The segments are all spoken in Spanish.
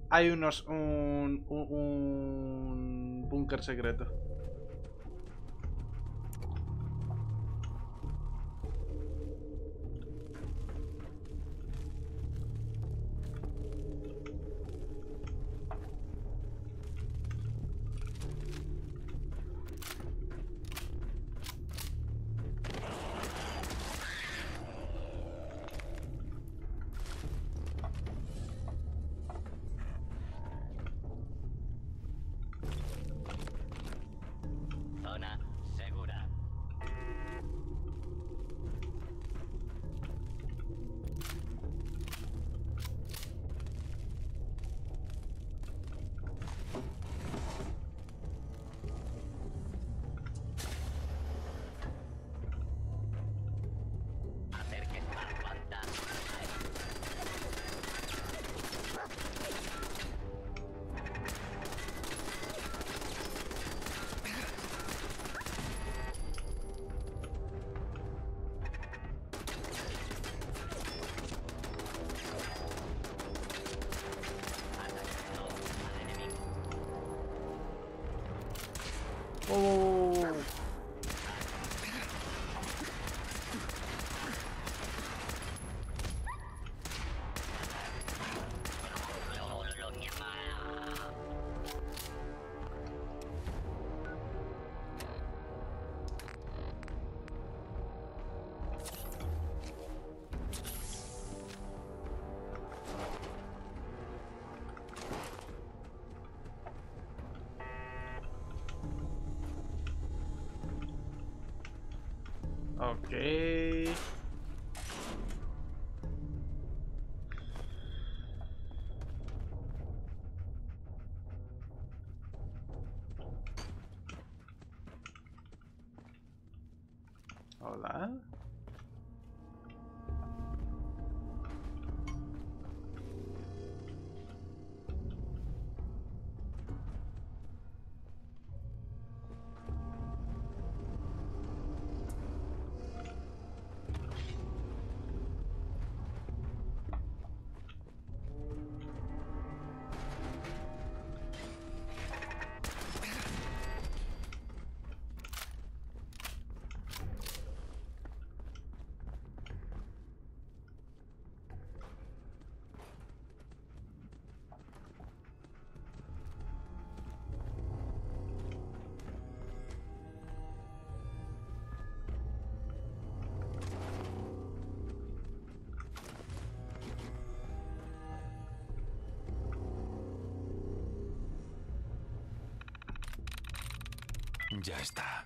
hay un búnker secreto. Zona segura. Acérquese a la planta. Atacando al enemigo. Oh. Ok. Hola. Ya está.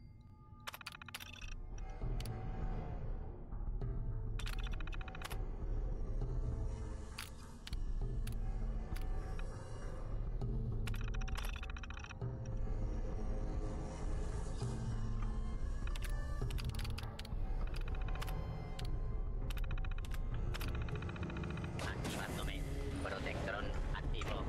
Activándome. Protectron activo.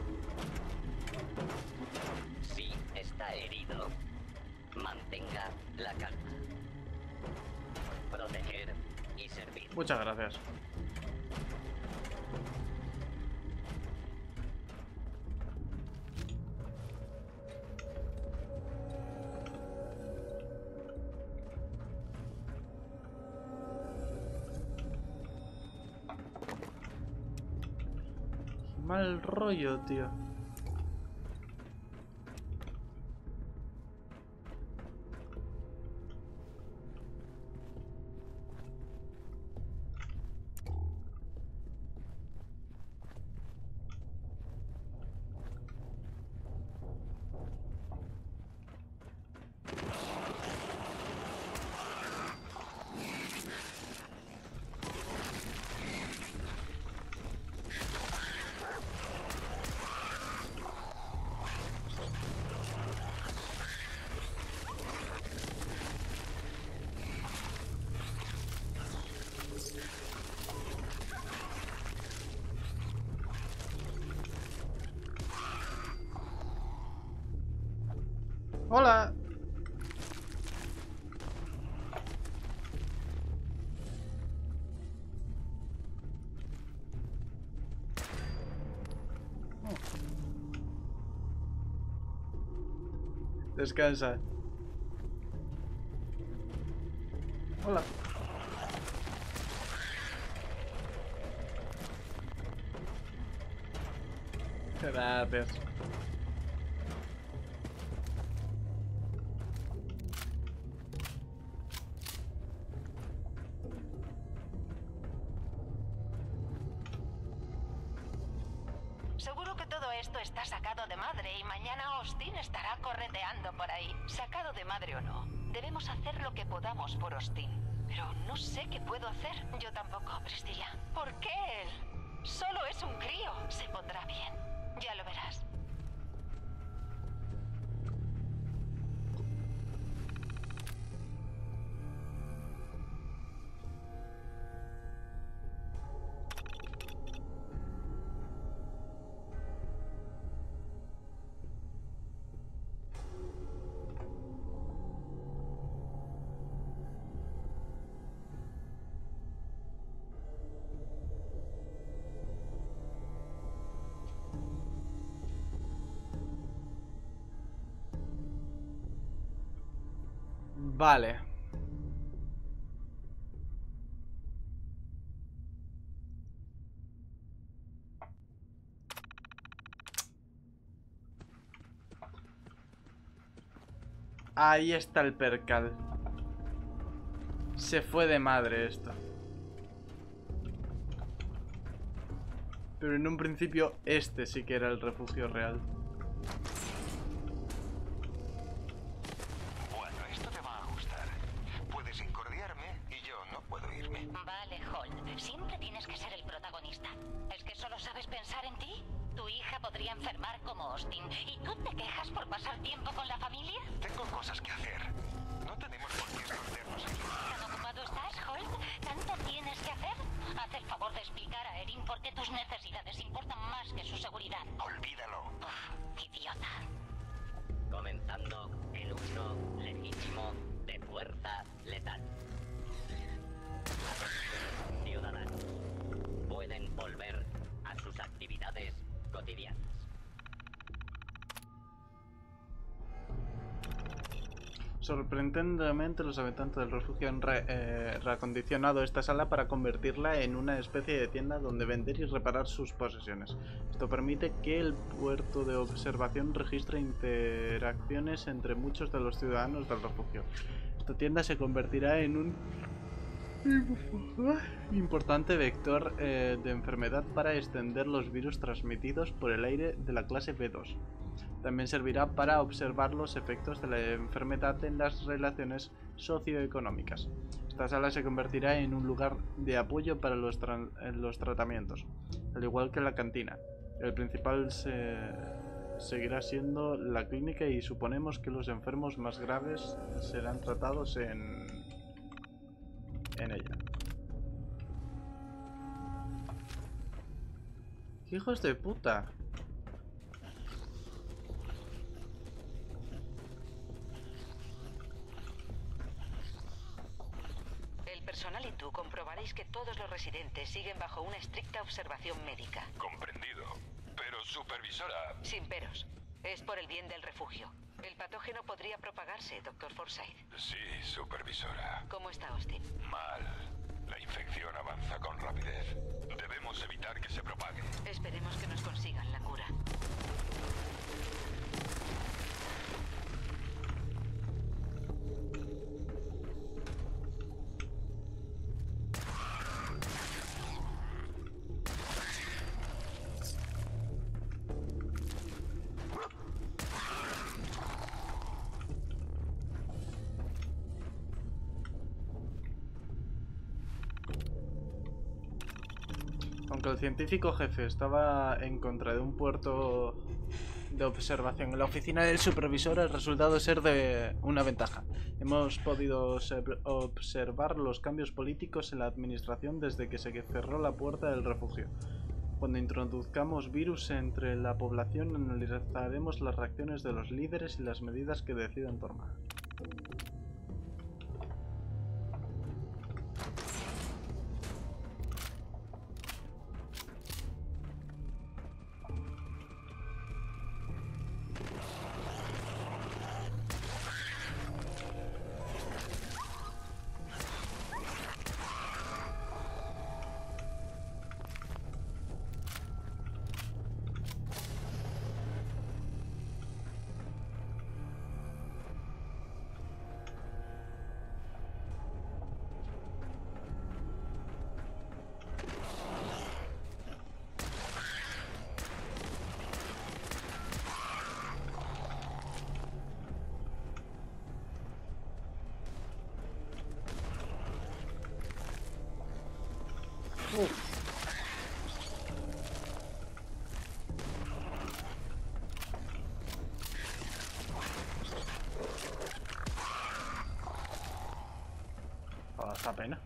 Si está herido, mantenga la calma. Proteger y servir. Muchas gracias. Mal rollo, tío. Hola. Descansa. Hola. Gracias. Seguro que todo esto está sacado de madre y mañana Austin estará correteando por ahí. Sacado de madre o no, debemos hacer lo que podamos por Austin. Pero no sé qué puedo hacer. Yo tampoco, Priscilla. ¿Por qué él? Solo es un crío. Se pondrá bien. Ya lo verás. Vale. Ahí está el percal. Se fue de madre esto. Pero en un principio este sí que era el refugio real. Bueno, esto te va a gustar. Puedes incordiarme y yo no puedo irme. Vale, Holt. Siempre tienes que ser el protagonista. ¿Es que solo sabes pensar en ti? Tu hija podría enfermar como Austin. ¿Y tú te quejas por pasar tiempo con la familia? Tengo cosas que hacer. No tenemos por qué escondernos aquí. ¿Tan ocupado estás, Holt? ¿Tanto tienes que hacer? Haz el favor de explicar a Erin por qué tus necesidades importan más que su seguridad. Olvídalo. Uf, idiota. Comenzando el uso legítimo de fuerza letal. Ciudadanos pueden volver a sus actividades cotidianas. Sorprendentemente, los habitantes del refugio han reacondicionado esta sala para convertirla en una especie de tienda donde vender y reparar sus posesiones. Esto permite que el puerto de observación registre interacciones entre muchos de los ciudadanos del refugio. Esta tienda se convertirá en un importante vector de enfermedad para extender los virus transmitidos por el aire de la clase B2. También servirá para observar los efectos de la enfermedad en las relaciones socioeconómicas. Esta sala se convertirá en un lugar de apoyo para los tratamientos, al igual que la cantina. El principal seguirá siendo la clínica y suponemos que los enfermos más graves serán tratados en ella. ¡Hijos de puta! El personal y tú comprobaréis que todos los residentes siguen bajo una estricta observación médica. Comprendido. Pero, supervisora... Sin peros. Es por el bien del refugio. El patógeno podría propagarse, Dr. Forsyth. Sí, supervisora. ¿Cómo está Austin? Mal. La infección avanza con rapidez. Debemos evitar que se propague. Esperemos que nos consigan la cura. Aunque el científico jefe estaba en contra de un puerto de observación en la oficina del supervisor, el resultado es ser de una ventaja. Hemos podido observar los cambios políticos en la administración desde que se cerró la puerta del refugio. Cuando introduzcamos virus entre la población, analizaremos las reacciones de los líderes y las medidas que decidan tomar. Oh, esta pena.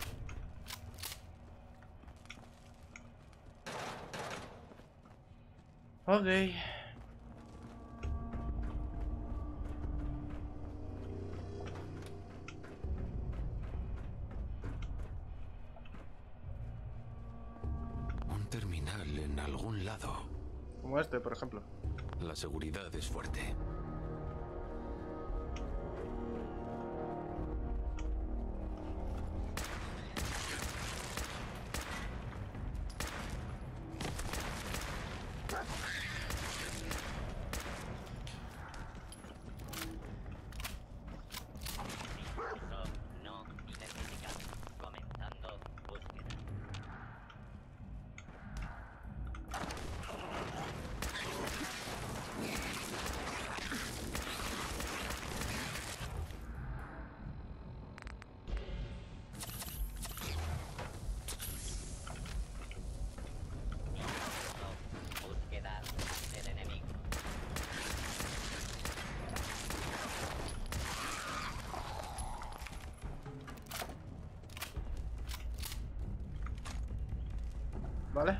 Ok. Un terminal en algún lado. Como este, por ejemplo. La seguridad es fuerte. No identificado. Comenzando búsqueda. Búsqueda del enemigo. ¿Vale?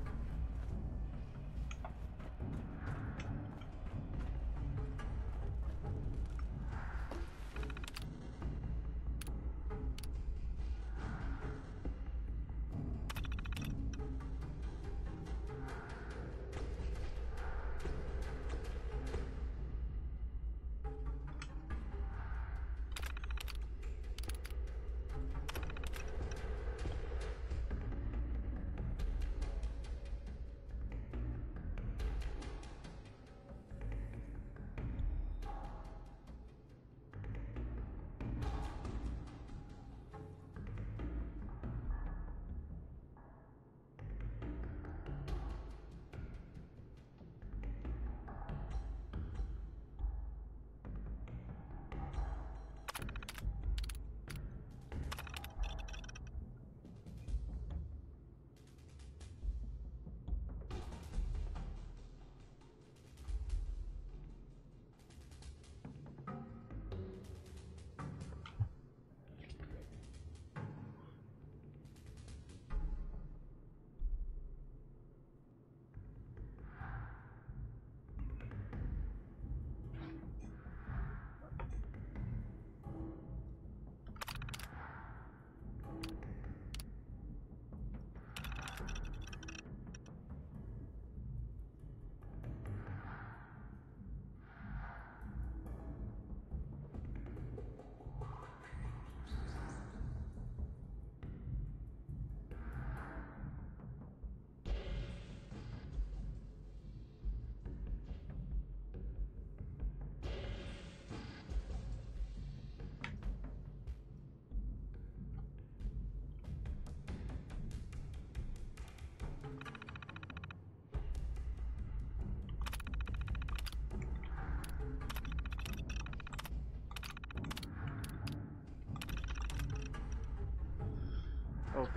Ok.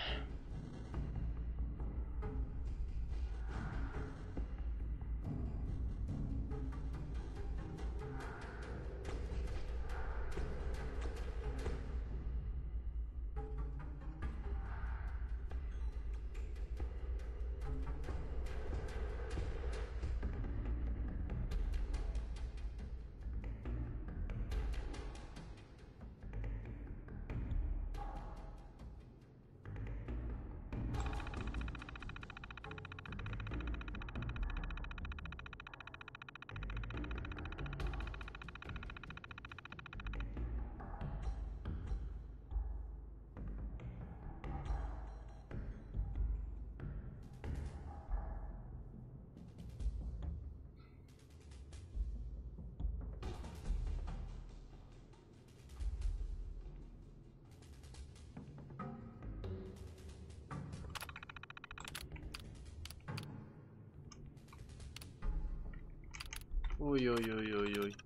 Uy, uy, uy, uy, uy.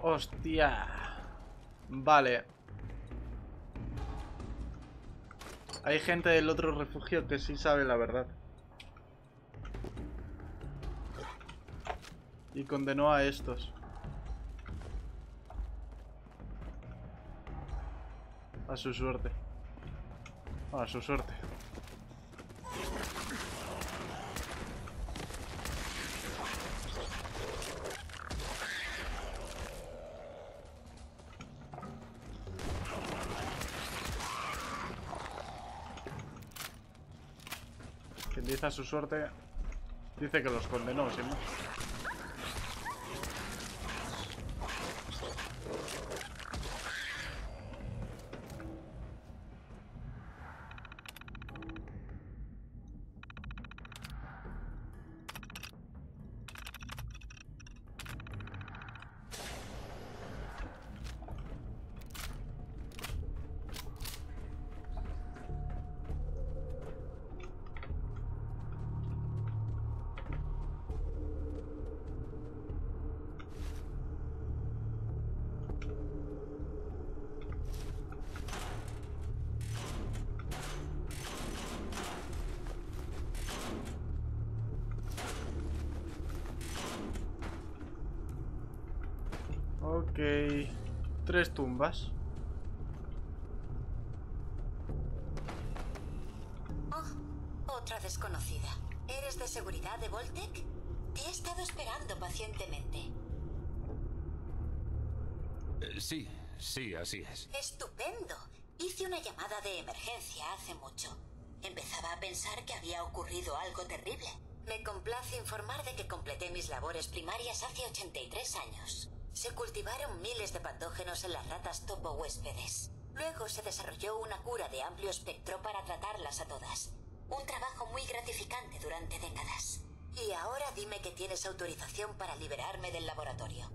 Hostia. Vale. Hay gente del otro refugio que sí sabe la verdad. Y condenó a estos. A su suerte. A su suerte. Quien dice a su suerte, dice que los condenó, ¿sí? Ok. 3 tumbas. Oh, otra desconocida. ¿Eres de seguridad de Voltec? Te he estado esperando pacientemente. Sí, así es. ¡Estupendo! Hice una llamada de emergencia hace mucho. Empezaba a pensar que había ocurrido algo terrible. Me complace informar de que completé mis labores primarias hace 83 años. Se cultivaron miles de patógenos en las ratas topo huéspedes. Luego se desarrolló una cura de amplio espectro para tratarlas a todas. Un trabajo muy gratificante durante décadas. Y ahora dime que tienes autorización para liberarme del laboratorio.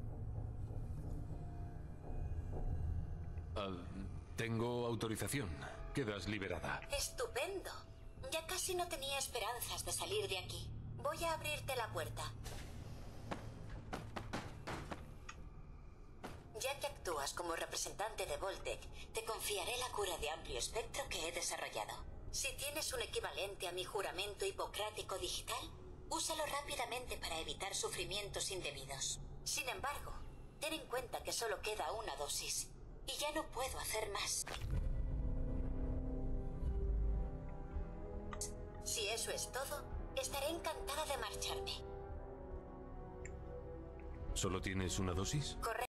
Tengo autorización. Quedas liberada. ¡Estupendo! Ya casi no tenía esperanzas de salir de aquí. Voy a abrirte la puerta. Ya que actúas como representante de Voltec, te confiaré la cura de amplio espectro que he desarrollado. Si tienes un equivalente a mi juramento hipocrático digital, úsalo rápidamente para evitar sufrimientos indebidos. Sin embargo, ten en cuenta que solo queda una dosis, y ya no puedo hacer más. Si eso es todo, estaré encantada de marcharme. ¿Solo tienes una dosis? Correcto.